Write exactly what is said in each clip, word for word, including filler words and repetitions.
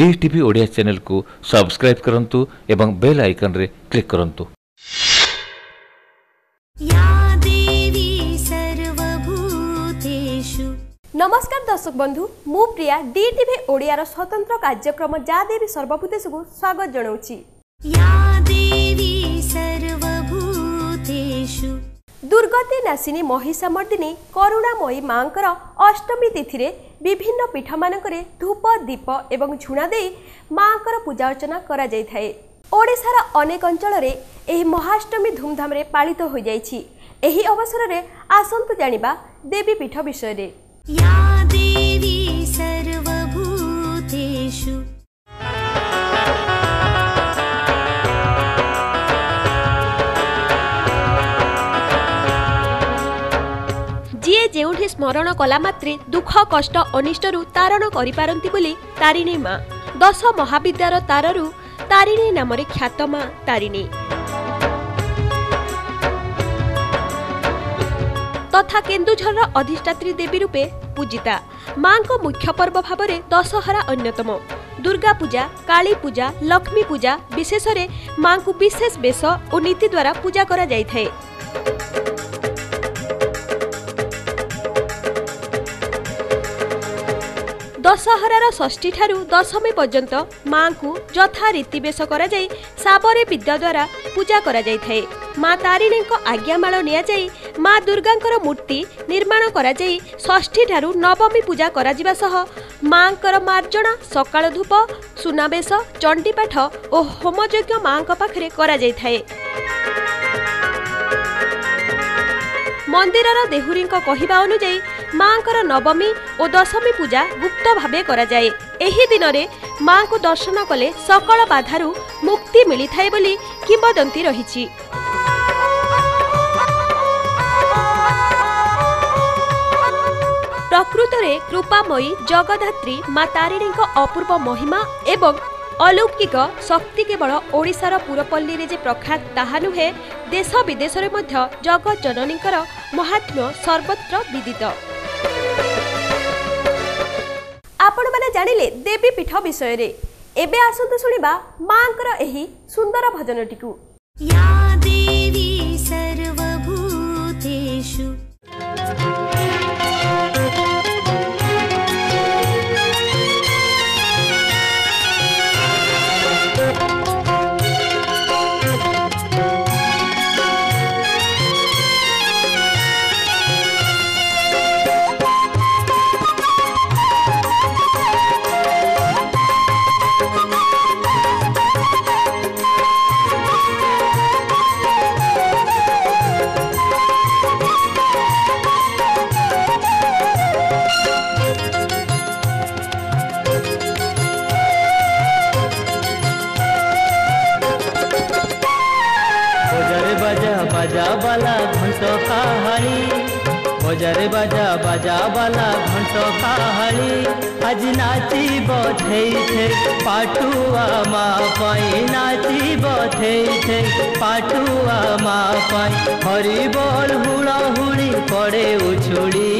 DTV Odia channel को subscribe करंतु एवं बेल आइकन रे क्लिक करंतु। नमस्कार दर्शक बंधु, मु प्रिया डीटीवी ओडिया रो स्वतंत्र कार्यक्रम जा देवी सर्वभूतेषु को स्वागत जणाउछि। दुर्गति नासिनी महिषामर्दिनी करुणामयी मांकर अष्टमी तिथि रे विभिन्न पीठ मानकरे धूप दीप एवं झुणा दे मांकर पूजा अर्चना करा जाय थाए। ओडिशार अनेक अंचल रे एही महाअष्टमी धूमधाम रे पालित हो जायछि। एही अवसर रे आसंतु जानिबा देवी पीठ विषय रे। या देवी सर्वभूतेषु जिए जेउठी स्मरण कला मात्रे दुख कष्ट अनिष्टरु तारण करि पारंती बोली तारिणी मां। दश महाविद्यार ताररु तारिणी नामरे ख्यात मां तारिणी। तथा केन्दुझर अधिष्ठात्री देवी रूपे पूजिता मां को मुख्य पर्व भावरे दशहरा अन्यतम। दुर्गा पूजा, काली पूजा, लक्ष्मी पूजा विशेष रे मां को विशेष बेश और नीति द्वारा पूजा करा जाय थाए। दशहरार षष्ठी ठारू दशमी पर्यंत मां को यथा रीतिवेश करा जाय साबरे विद्या द्वारा पूजा करा जाय थाए। मां तारिणी को आज्ञामाल निया जाय मां दुर्गांकर मूर्ति निर्माण करा जाय षष्ठी ठारू नवमी पूजा करा जिबा सह मांकर मार्जना सकाळ धूप सुनाबेश चंडीपाठ और होमयज्ञ मां पाखरे करा जाय थाए। मंदिरर देहुरी कहिबा अनुसार मांकर नवमी और दशमी पूजा गुप्त भावे करा जाए। एही दिन रे मां को दर्शन कले सकल बाधारू मुक्ति मिली थाए बोली किंवदंती रहिछि। प्रकृत रे कृपामयी जगधात्री मां तारिणी को अपूर्व महिमा एवं अलौकिक शक्ति केवल ओडिशार पुरपल्ली रे जे प्रख्यात ताहा नुहे, देश विदेश रे मध्य जगत जननीकर महात्म्य सर्वत्र विदित। आपण माने जानिले देवी पीठ विषय रे। एबे आसंतु सुनिबा मांकर एही सुंदर भजनटिकु। या देवी सर्वभूतेषु बाजा बाला घंट कहाली, बजारे बाजा बाजा बाला घंट कहाली। आज नाची बधे थे पाटुआ माँ पाई, नाची बधे थे पाटुआ माँ पाई। हरि बोल हुड़ा हुड़ी पड़े उछुड़ी,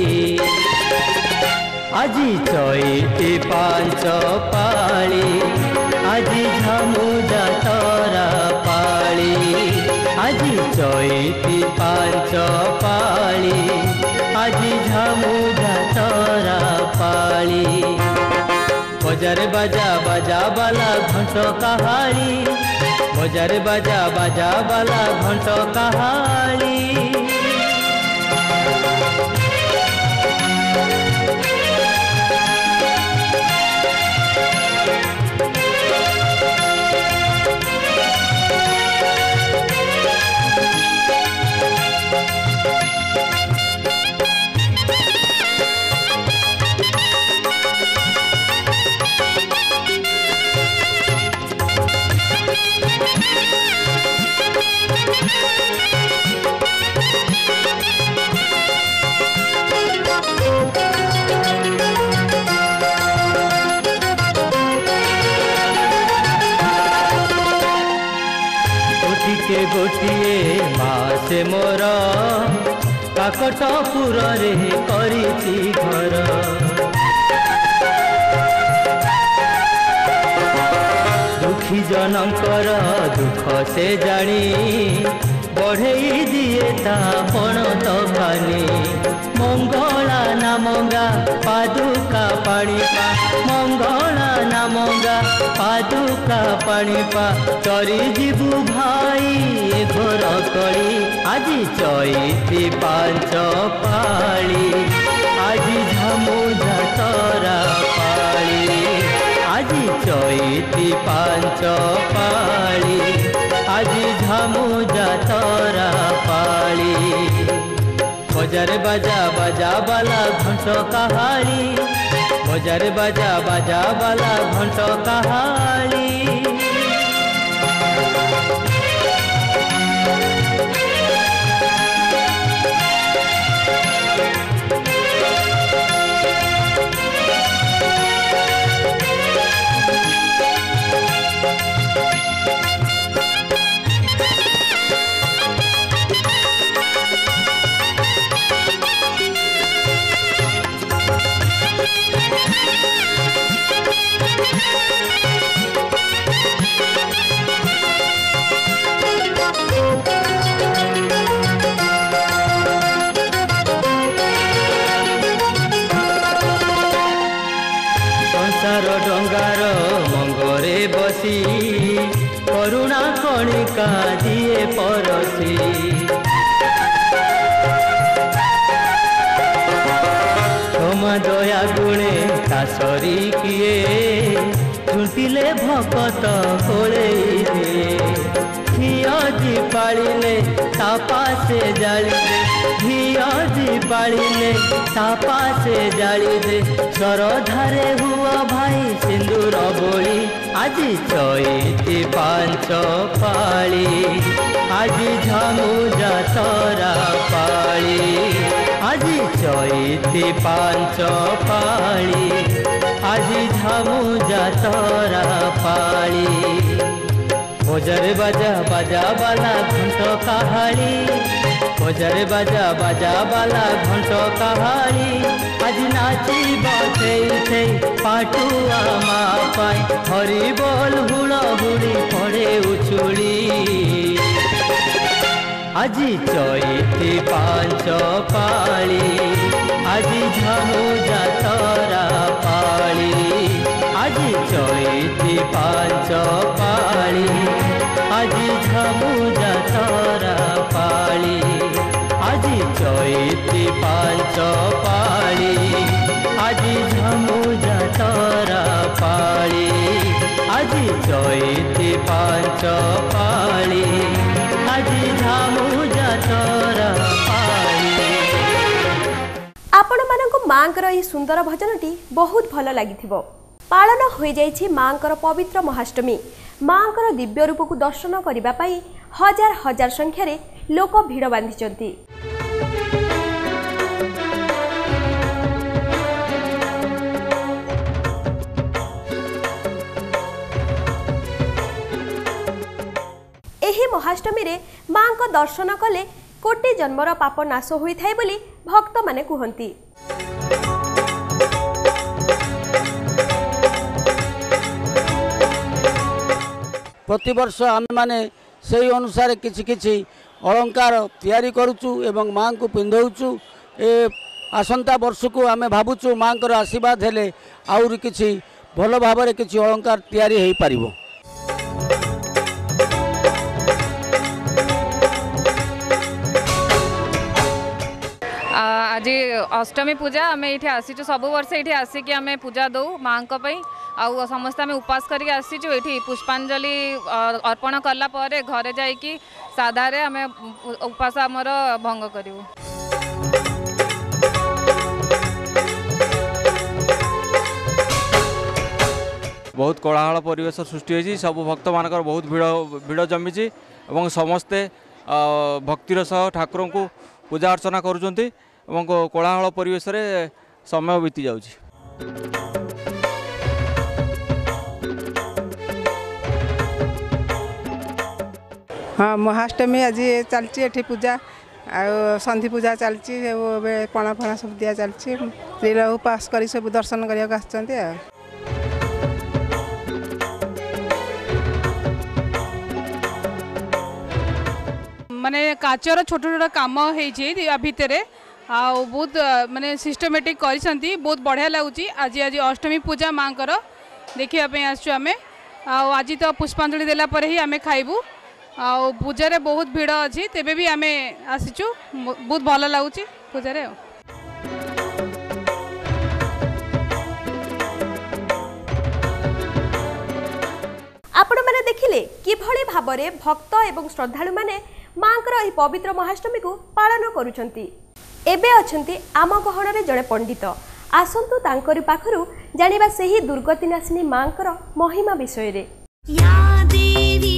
আজি चैती पांच पाली, আজি झमुदा तोरा पाली। আজি चैती पांच पाली, আজি झमुदा तोरा पाली। बजारे बाजा बाजा बाला घंट कहाली, बजारे बाजा बाजा बाला घंट कहाली। गोटिए गोटिए मासे मोर काकटपुर रे करिछि घर। दुखी जनकर दुख से जानी बढ़ई दिए तापण तफानी मंगला नामंगा पादुका पाणी पा मंगला नामंगा पादुका पाणी पा चरी जीवु भाई ए घर कली आज चैती पांच पाली आज झामु जातरा पाली आज चैती पांच पाली आज झामु जातरा पाली बजार बाजा बाजा बाला घंट कहाली बजार बाजा बाजा बाला घंट कहाली डंगार मंगरे बसी करुणा कणिका दिए परसी क्षमा दया गुणे तासरी किए झुंटिले भकत कोले धियाजी पालिले तापा से जाली दे धियाजी पालिले तापा से जाली दे सरधारे हुआ भाई सिंदूर बोली आज चैती पांच पाली आज झामु जातरा पाली आज चैती पांच पाली आज झामु जातरा पाली बजार बाजा बाजा बाला घंट कहाली बजार बाजा बाजा बाला घंट कहाली आज नाची बसई पाटुआ मा पाई हरि बोल हुड़ हुड़ी पड़े उछुली आज चैती पांच पाली आज झामु जातरा पाली आज चैती पांच पाली आज झामु जातरा पाली आज चैती पांच पाली आज झामु जातरा पाली आज चैती पांच पाली आज झामु जातरा पाली। आपण मानक मांकर ई सुंदर भजनटी बहुत भल लागिथिबो। पालन हो जाइछि मांकर पवित्र महाष्टमी। मांकर दिव्य रूप को दर्शन करिबा पाई हजार हजार संख्यारे लोक भिड़ बांधिचंती। एही महाष्टमी रे मां को दर्शन कले कोटि जन्मर पाप नाश होइथाय बोली भक्त माने कुहंती। प्रतिवर्ष आमे माने सही अनुसार किछि किछि अलंकार तैयारी करूचु एवं मां को पिंधौचु। ए आसंता वर्ष को आमे भाबुचु मांकर आशीर्वाद हेले आउर किछि भल भाबरे किछि अलंकार तैयारी हेई पारिबो। आज अष्टमी पूजा आम ये आसीचु सब वर्ष ये आसिक आम पूजा दौ माँ आउ समस्त आम उपास करके आसीचु ये पुष्पांजलि अर्पण कला परे घरे जाइकी साधारे आम उपास आमर भंग करूँ। बहुत कोलाहल परिवेश सृष्टि होती सब भक्त मान बहुत भिड़ भिड़ जमी और समस्ते भक्तिर सह ठाकुर को पूजा अर्चना करुँच कोलाहल परिवेश रे समय बीती जाउछि। हाँ महाष्टमी आज चलती एठी पूजा आ संधि पूजा चलती पणा फणा सब दिया चलती स्त्री लोग उपास कर सब दर्शन करने माने काचर छोट छोट काम हो भितर आ बहुत माने सिस्टमेटिक करिसंती बहुत बढ़िया लगुच। आज आज अष्टमी पूजा माँ देखापी आसमें आज तो पुष्पांजलि देला पर ही आमे खाइबू आ पूजा बहुत भीड़ अच्छी तेबे भी आमे आसीचु बहुत भल लगुच पूजा। आपण मैंने देखिले किभली भाबरे भक्त एवं श्रद्धालु माने मांकर एही पवित्र महाअष्टमी को पालन करुचंती। एबे अछंती आम गहणरे जड़े पंडित आसंतु तांकरी पाखरु जानिबा सेही दुर्गतिनाशिनी मांकर महिमा विषय रे। या देवी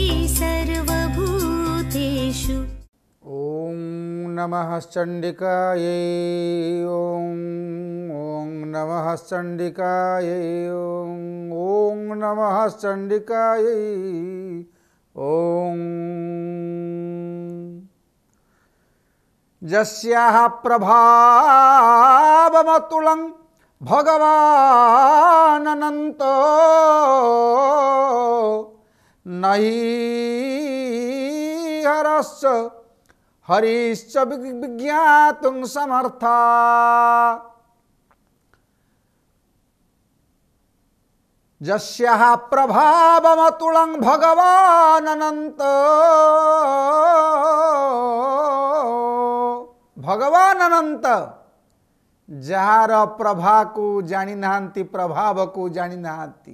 सर्वभूतेषु ओम नमः चंडिकायै ओम ओम नमः चंडिकायै ओम ओम नमः चंडिकायै ओम यस्याः प्रभावमतुलं भगवानन्तो नहि हरश्च हरिश्च विज्ञातुं समर्था। यस्याः प्रभावमतुलं भगवानन्तो भगवान अनंत जार प्रभा को जानी नांती प्रभाव को जानी नांती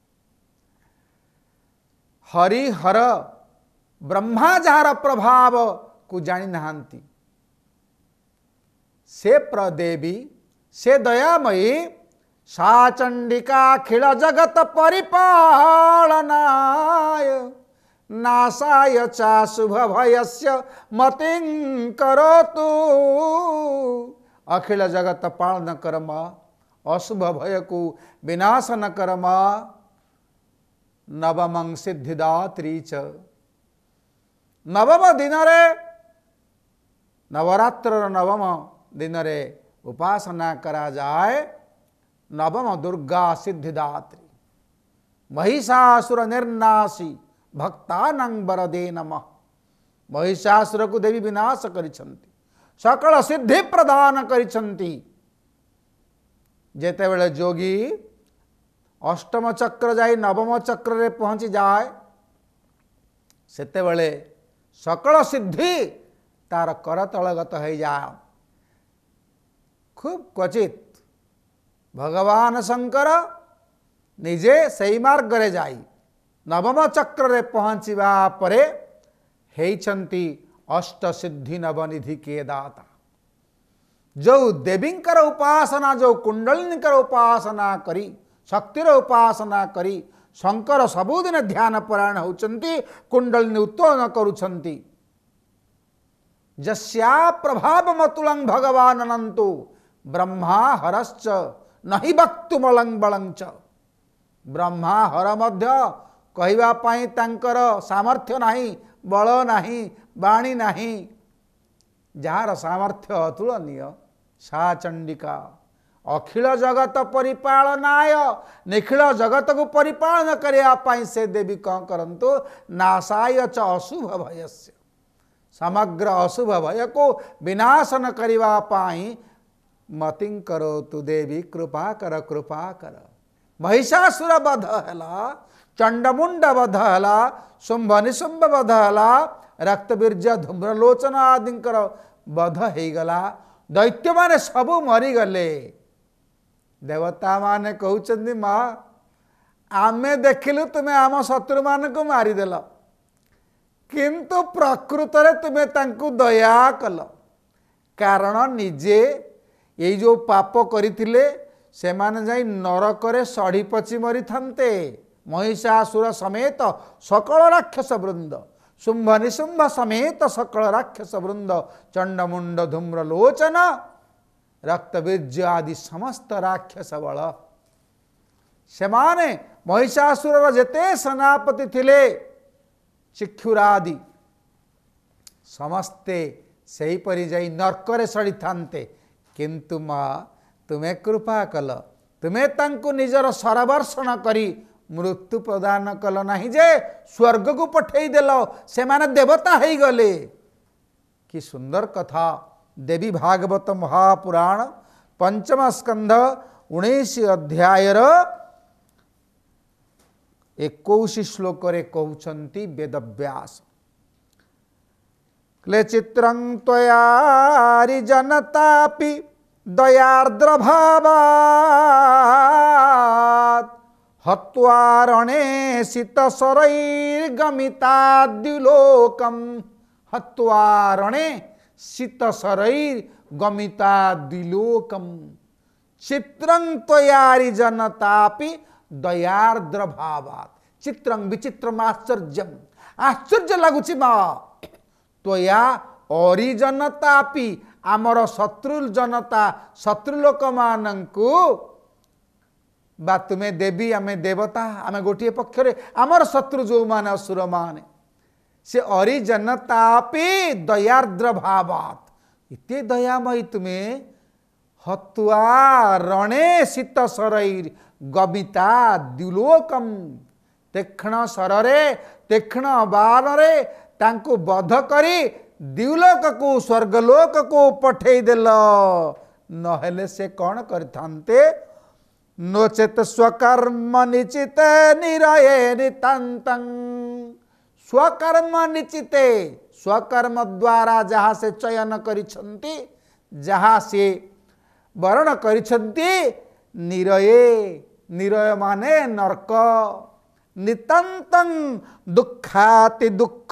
हरि हर ब्रह्मा जार प्रभाव को जानी नांती से प्रदेवी से दयामयी सा चंडिका अखिल जगत परिपालनाय नासाय चा शुभ भयस्य मतिं करोतु। अखिल जगत पालन कर्म अशुभ भय को विनाशन कर्म नवमं सिद्धिदात्री च। नवम दिन रे नवरात्र नवम दिन रे उपासना करा जाए नवम दुर्गा सिद्धिदात्री महिषासुर निर्नाशी भक्तानां वरदे नमः। महिषासुर को देवी विनाश करिछंती सकल सिद्धि प्रदान करिछंती। जेते बेले जोगी अष्टम चक्र जाई नवम चक्र रे पहुंची जाए सेते बेले सकल सिद्धि तार करतलगत हो जाए। खूब क्वचित भगवान शंकर निजे सही मार्ग रे जाई नवम चक्र रे पहुँचवा परे हेइछंती अष्ट सिद्धि नवनिधि के दाता। जो देवींकर उपासना जो कुंडलिनीकर उपासना करी शक्तिर उपासना करी शंकर सबुदिन ध्यान परायण होचंती कुंडलिनी उत्तोलन करुछंती। जस्या प्रभाव मतुलं भगवान अनंतो ब्रह्मा हरश्च नहि वक्तुमलं बलंच। ब्रह्मा हर मध्य कहवा पाई तांकर सामर्थ्य नहीं बल नहीं बाणी नहीं जार सामर्थ्य अतुलनीय सा चंडिका अखिल जगत परिपालनाय निखिल जगत को परिपालन करने से देवी कौन करंतु नाशाय च अशुभ भयस्य समग्र अशुभ भय को विनाशन करने पाई मतिं करो तु देवी कृपा कर कृपा कर। महिषासुर वध है चंडमुंड वध है शुंभ निशुंभ वध है रक्तबीर्ज धूम्रलोचन आदिकर वध हो गला दैत्य माने सबू मरीगले। देवता माने कहउचंदी माँ आमे देखिलु तुम्हें आम शत्रु मान को मारिदेल किंतु प्रकृत रे तुम्हें तांकु दया कल कारण निजे ये जो पाप करथिले से माने जाई नरकरे सढ़ी पची मरी थांते। महिषासुर समेत सकल राक्षस वृंद शुंभ निशुंभ समेत सकल राक्षस वृंद चंडमुंड धूम्रलोचन रक्तबीर्ज आदि समस्त राक्षस बल से माने महिषासुर जेते सेनापति थिले चिक्षुरादि समस्ते सही परि जाई नरकरे सड़ी थांते किंतु माँ तुम्हें कृपा कल तुम्हें तांकु निजर सरवर्षण करी मृत्यु प्रदान कल नहीं जे स्वर्ग को पठेई देल से माने देवता हो गले कि सुंदर कथा। देवी भागवत महापुराण पंचम स्कंध उन्नीस अध्याय इक्कीस श्लोक रे कहउछंती वेदव्यास क्ले चित्रं त्वयारि जनतापि दयार्द्र भावात् हत्वारणे शीतशरैर्गमिताद्युलोकम् हत्वारणे शीतशरैर्गमिताद्युलोकम् चित्रं त्वयारि जनतापि दयार्द्र भावात् चित्रं विचित्रम आश्चर्यम आश्चर्य लगुची मा त्वया अरि जनतापि आमर शत्रु जनता शत्रु लोक मानंकु बा तुमे देवी आमे देवता आमे गोटे पक्षरे आमर शत्रु जो माने असुर माने से अरि जनतापि दयार्द्र भावात् इते दयामयी तुमे हत्वा रणे शीत शरैर गमिता द्युलोकम तीक्ष्ण शररे तीक्ष्ण बाणरे तांको बध करी द्युलोक को स्वर्गलोक को पठेई देल नहेले से कौन करथान्ते नोचेत स्वकर्म निचित निरये नितांतं स्वकर्म निचिते स्वकर्म द्वारा जहाँ से चयन करिछंती जहाँ से वर्ण करिछंती निरये निरय माने नरक नितांतं दुखाति दुख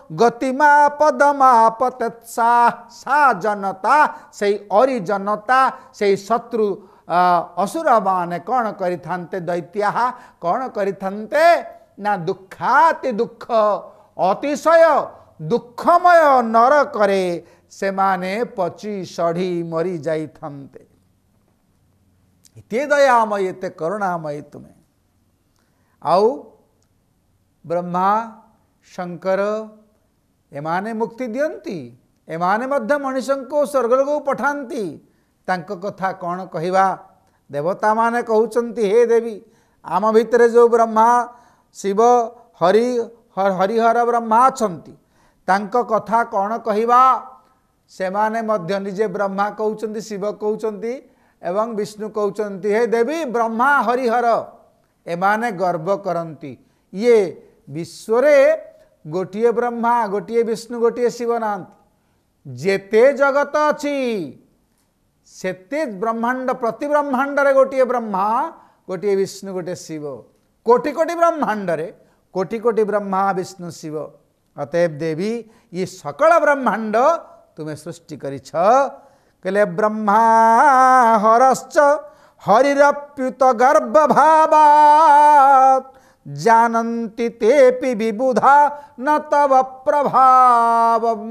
गतिमापदमापतत्सा सा जनता से अरि जनता से शत्रु असुर माने कौन करिथान्ते दैत्या कौन करिथान्ते ना दुखाति दुख अतिशय दुखमय नरकरे से माने पची सढ़ी मरी जाइथान्ते इते दयामय इते करुणामय तुम्हें आउ ब्रह्मा शंकर एमाने मुक्ति दियंती एमाने मध्य मनुष्य को स्वर्गलोक को पठांती तांको कथा कौन कहिबा देवता माने कहउचंती हे देवी आम भितरे जो ब्रह्मा शिव हरि हरिहर ब्रह्मा अछंती तांको कथा कौन कहिबा से माने मध्य निजे ब्रह्मा कहउचंती शिव कहउचंती एवं विष्णु कहउचंती हे देवी ब्रह्मा हरिहर एमाने गर्व करंती ये विश्वरे गोटिए ब्रह्मा गोटिए विष्णु गोटिए शिव नांती जेते जगत अछि सेते ब्रह्मांड प्रति ब्रह्मांड रे गोटिए ब्रह्मा गोटिए विष्णु गोटिए शिव कोटि कोटि ब्रह्मांड रे कोटि कोटि ब्रह्मा विष्णु शिव अतएव देवी ये सकल ब्रह्मांड तुम्हें सृष्टि करिछ कहले ब्रह्मा हरश्च हरिरप्युत गर्भ भावात् जानन्ति तेपि विबुधा न तव प्रभावम्।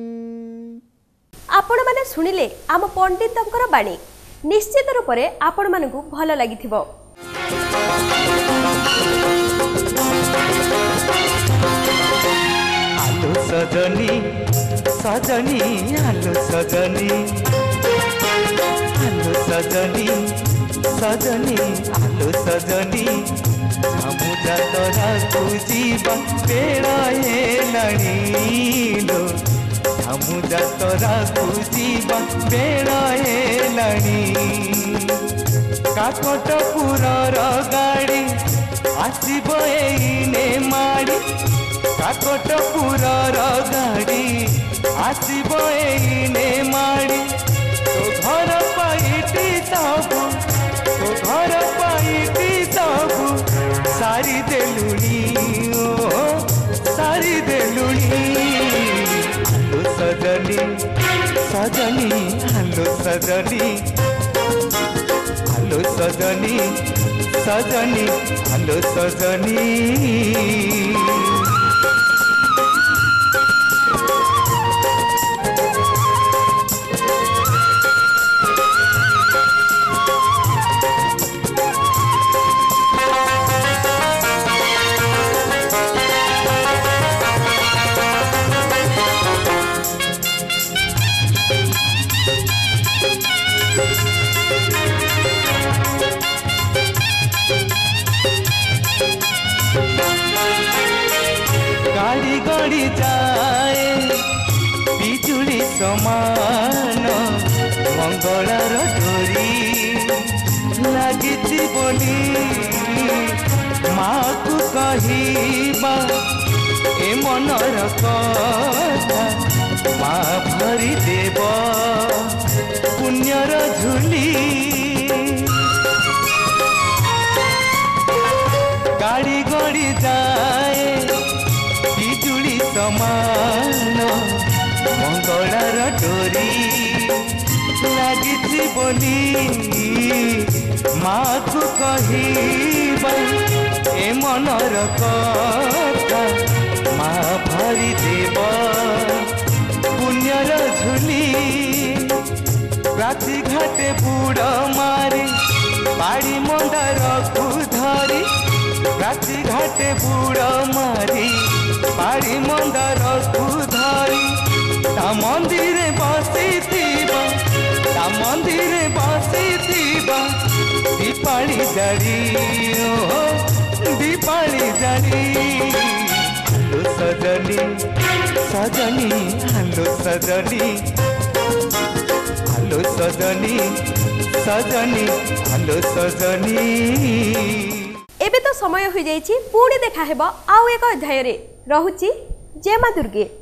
आपण माने सुनिले आम पंडितंकर बाणी निश्चित रूप से आपण मानकु भल लागिथिबो। आलो सजनी सजनी आलो सजनी आलो सजनी सजनी आलो सजनी समुद्र तरा तुझीबा बेड़ा हेलाणी लो समुद्र तरा तुझीबा बेड़ा हेलाणी काकटपुरर गाड़ी आसिब एने माड़ी काकटपुरर गाड़ी आसिब एने माड़ी तो घर पाइटी सबू तो घर पाइटी सबू सारी देलुणी ओ सारी देलुणी आलो सजनी सजनी आलो सजनी आलो सजनी सजनी आलो सजनी गाड़ी गाड़ी जाए बिजुली समान मंगलार डोरी लागिछि बोली माँ को कहिबा ए मनर कथा माँ भरी देव पुण्यर झुली गाड़ी गड़ी जाए बिजुली समान मंगलार डोरी लागिछि बोली माँ को कहिबा ए मनर कथा माँ भरी देव पुण्यर झुली राति घाटे बुड़ मारी बाड़ी मंदार को धरी राति घाटे बुड़ मारी बाड़ी मंदार को धरी ता मंदिर बसी थीबा ता मंदिर बसी थीबा दीपाली जारी ओ दीपाली जारी हेलो सजनी सजनी हेलो सजनी हेलो सजनी सजनी हेलो सजनी। एबे तो समय हो जाइछि पुणी देखा हेबो आउ एक अध्याय रे रहुछि जय मां दुर्गे।